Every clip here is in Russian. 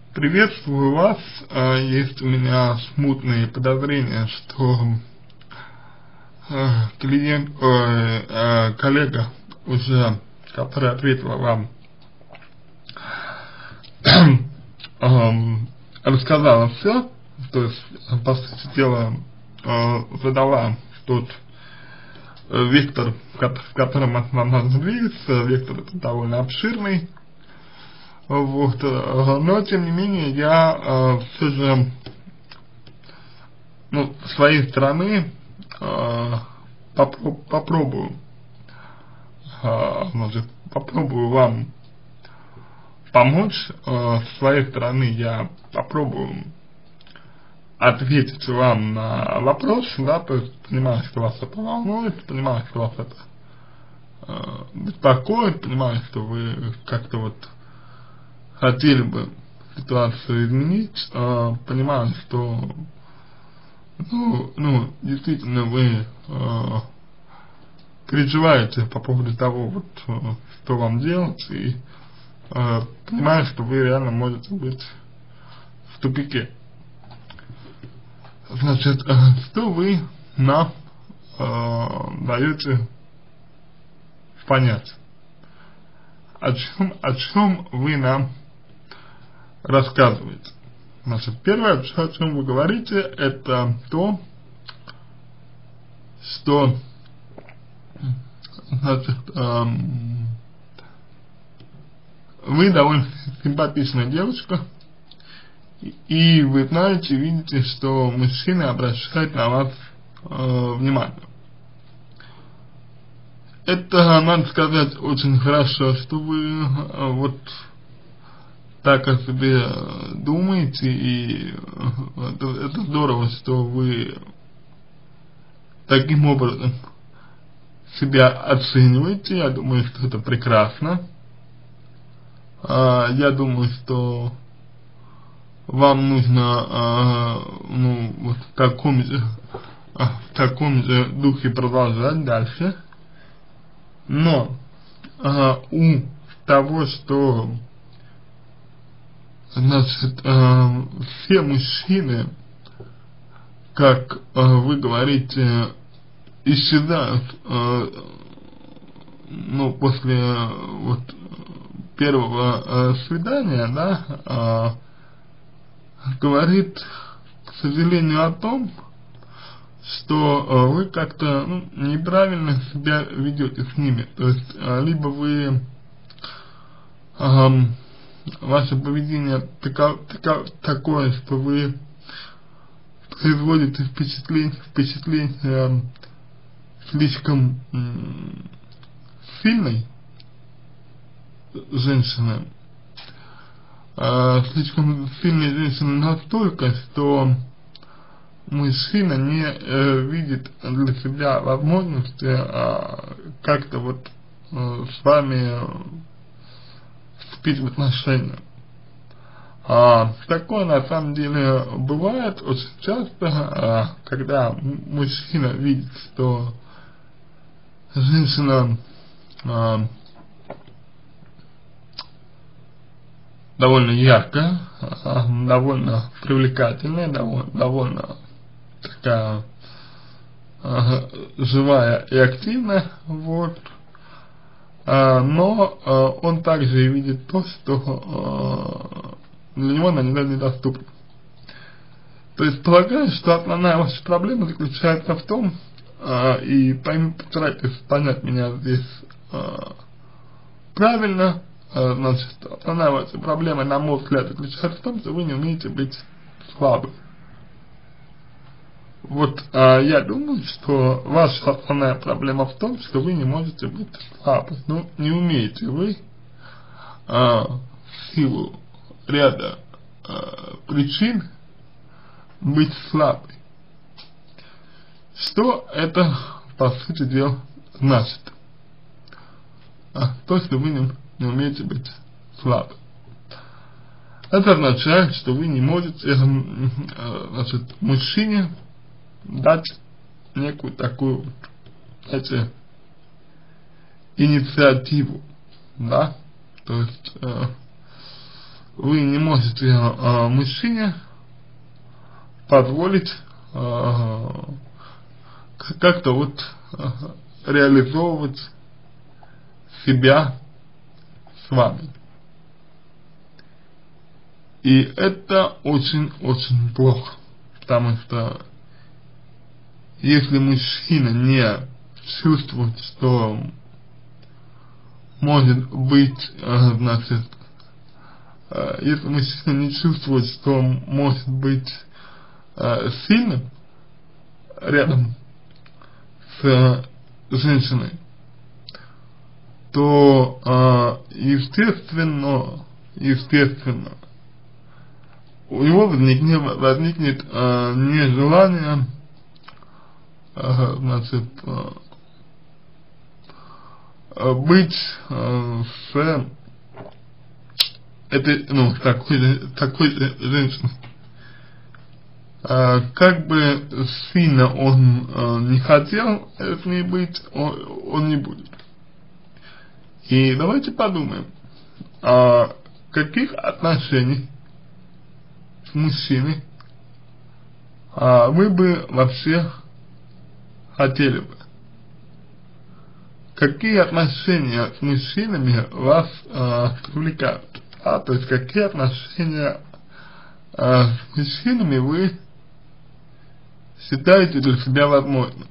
Приветствую вас. Есть у меня смутные подозрения, что коллега уже, которая ответила вам, рассказала все, то есть, по сути дела, задала тот вектор, в котором нам надо двигаться. Вектор это довольно обширный. Вот, но тем не менее я все же, с своей стороны попробую вам помочь. С своей стороны я попробую ответить вам на вопрос, да, то есть понимаю, что вас это волнует, понимаю, что вас это беспокоит, понимаю, что вы как-то вот хотели бы ситуацию изменить, понимаю, что действительно вы переживаете по поводу того, вот, что вам делать, и понимаю, что вы реально можете быть в тупике. Значит, что вы нам даете понять? О чем вы нам рассказываете? Значит, первое, о чем вы говорите, это то, что, значит, вы довольно симпатичная девушка, и вы знаете, видите, что мужчины обращают на вас внимание. Это, надо сказать, очень хорошо, что вы вот так о себе думаете, и это здорово, что вы таким образом себя оцениваете. Я думаю, что это прекрасно. Я думаю, что вам нужно вот в таком же духе продолжать дальше. Но у того, что, значит, все мужчины, как вы говорите, исчезают, после вот первого свидания, да, говорит, к сожалению, о том, что вы как-то неправильно себя ведете с ними. То есть либо вы ваше поведение такое, что вы производите впечатление слишком сильной женщины, настолько, что мужчина не видит для себя возможности как-то вот с вами вступить в отношения. Такое на самом деле бывает очень часто, когда мужчина видит, что женщина довольно яркая, довольно привлекательная, довольно такая живая и активная, вот. Но он также и видит то, что для него она недоступна. То есть полагаю, что основная ваша проблема заключается в том, и постарайтесь понять меня здесь правильно, значит, основная ваша проблема, на мой взгляд, заключается в том, что вы не умеете быть слабым. Вот я думаю, что ваша основная проблема в том, что вы не можете быть слабым. Не умеете вы в силу ряда причин быть слабой. Что это, по сути дела, значит? То, что вы не умеете быть слабым. Это означает, что вы не можете, значит, мужчине дать некую такую, знаете, инициативу, да, то есть вы не можете мужчине позволить как-то вот реализовывать себя с вами. И это очень-очень плохо, потому что если мужчина не чувствует, что может быть, значит, если мужчина не чувствует, что может быть сильным рядом с женщиной, то естественно, у него возникнет нежелание, значит, быть с этой, ну, такой женщиной. Как бы сильно он не хотел с ней быть, он не будет. И давайте подумаем, каких отношений с мужчиной вы бы вообще хотели бы? Какие отношения с мужчинами вас привлекают? То есть какие отношения с мужчинами вы считаете для себя возможным?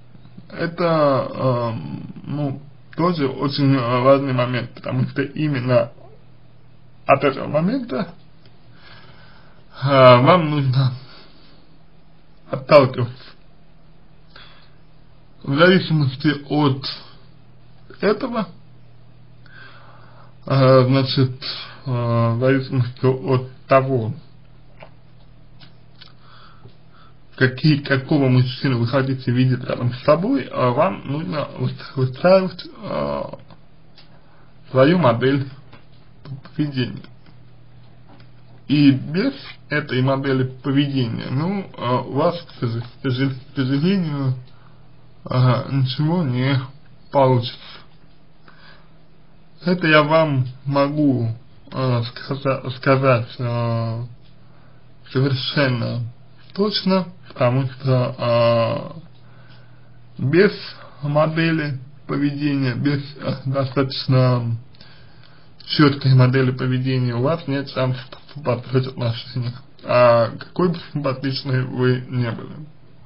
Это, ну, тоже очень важный момент, потому что именно от этого момента вам нужно отталкиваться. В зависимости от этого, значит, в зависимости от того, какого мужчину вы хотите видеть рядом с собой, вам нужно выстраивать свою модель поведения. И без этой модели поведения, ну, у вас, к сожалению, ничего не получится. Это я вам могу сказать совершенно точно, потому что без модели поведения, без достаточно четкой модели поведения у вас нет шансов построить отношения, какой бы симпатичной вы не были.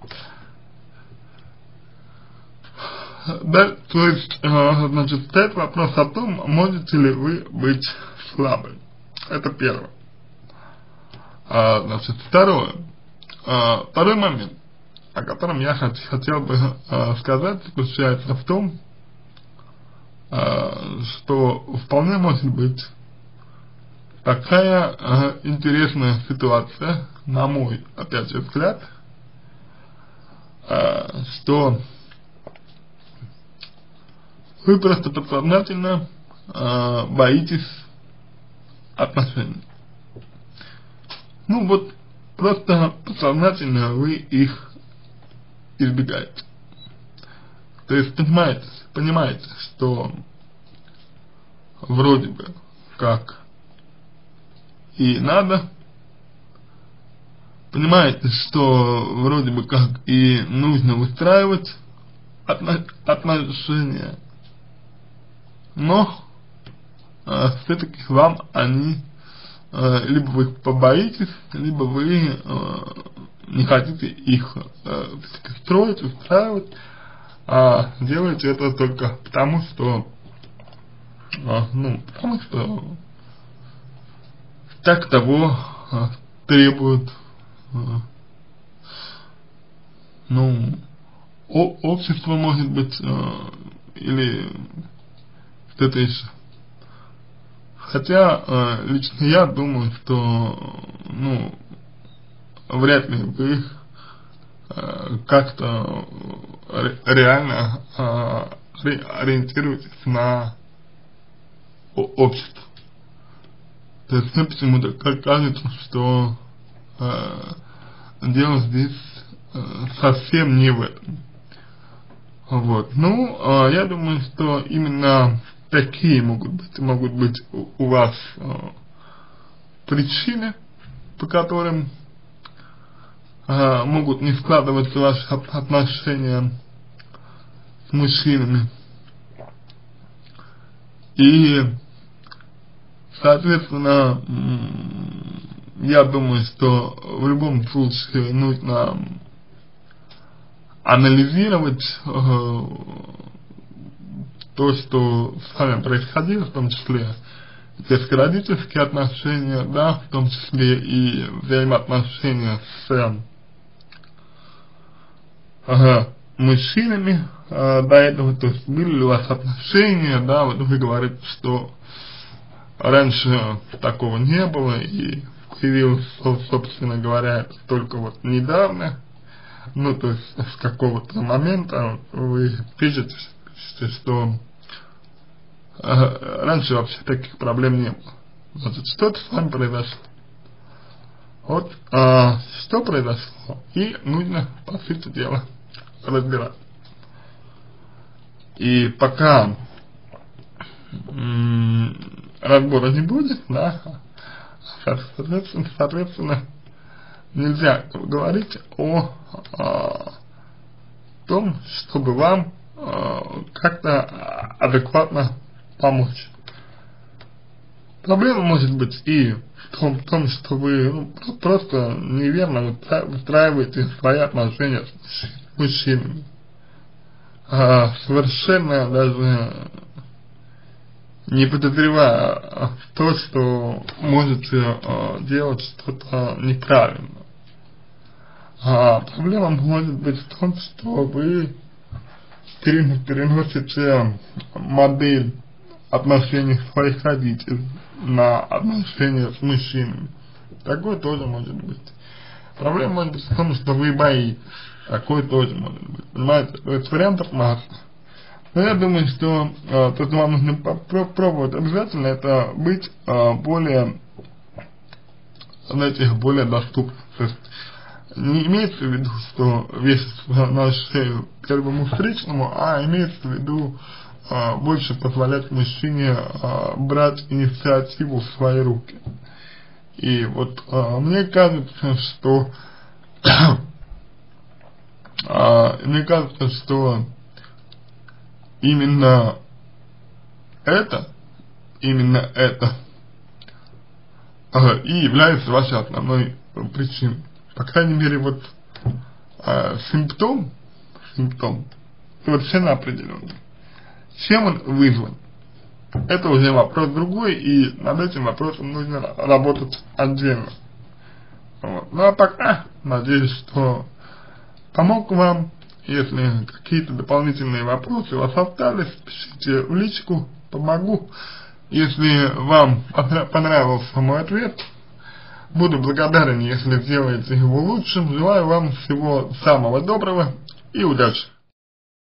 Да, то есть, значит, стоит вопрос о том, можете ли вы быть слабым. Это первое. Значит, второй момент, о котором я хотел бы сказать, заключается в том, что вполне может быть такая интересная ситуация, на мой, опять же, взгляд, что вы просто подсознательно боитесь отношений. Ну вот, просто подсознательно вы их избегаете. То есть понимаете, что вроде бы как и надо, понимаете, что вроде бы как и нужно выстраивать отношения, но все-таки вам они, либо вы побоитесь, либо вы не хотите их строить, устраивать, делаете это только потому, что так того требует общество, может быть, или что-то еще. Хотя лично я думаю, что вряд ли вы как-то реально ориентируетесь на общество. То есть мне почему-то кажется, что дело здесь совсем не в этом. Вот. Я думаю, что именно такие могут быть у вас причины, по которым могут не складываться ваши отношения с мужчинами. И, соответственно, я думаю, что в любом случае нужно анализировать то, что с вами происходило, в том числе детско-родительские отношения, да, в том числе и взаимоотношения с мужчинами до этого, то есть были ли у вас отношения, да, вот вы говорите, что раньше такого не было и появилось, собственно говоря, это только вот недавно, ну, то есть с какого-то момента вы пишете, что раньше вообще таких проблем не было. Значит, что-то с вами произошло. Вот, что произошло, и нужно, по сути дела, разбирать. И пока разбора не будет, да, соответственно, нельзя говорить о том, чтобы вам как-то адекватно помочь. Проблема может быть и в том, что вы просто неверно выстраиваете свои отношения с мужчинами. Совершенно даже не подозревая то, что можете делать что-то неправильно. Проблема может быть в том, что вы переносите модель отношений своих родителей на отношения с мужчинами. Такое тоже может быть. Проблема может быть в том, что вы боитесь. Такое тоже может быть. Понимаете? То есть вариантов масса. Но я думаю, что то, что вам нужно попробовать обязательно, это быть более, знаете, более доступным. То есть не имеется в виду, что вешать на шею первому встречному, а имеется в виду больше позволять мужчине брать инициативу в свои руки. И вот мне кажется, что именно это и является вашей основной причиной. По крайней мере, вот симптом совершенно определенный. Чем он вызван? Это уже вопрос другой, и над этим вопросом нужно работать отдельно. Вот. Ну а пока, надеюсь, что помог вам. Если какие-то дополнительные вопросы у вас остались, пишите в личку, помогу. Если вам понравился мой ответ, буду благодарен, если сделаете его лучшим. Желаю вам всего самого доброго и удачи!